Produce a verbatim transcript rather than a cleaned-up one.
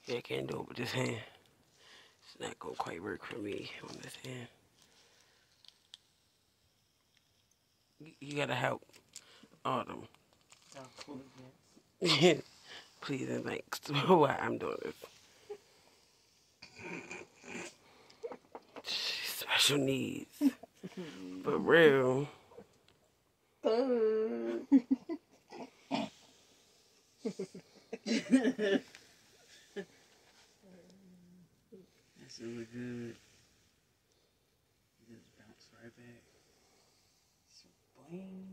Yeah, I can't do it with this hand. It's not gonna quite work for me on this hand. You, you gotta help Autumn. Please and thanks. Why I'm doing this. Special needs. For real. That's really good. You just bounce right back. So, boing.